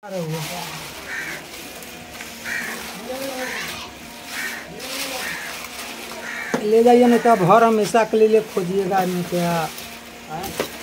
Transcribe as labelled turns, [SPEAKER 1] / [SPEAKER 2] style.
[SPEAKER 1] ले जाइए नहीं तो अब हर हमेशा के लिए खोजिएगा नहीं क्या।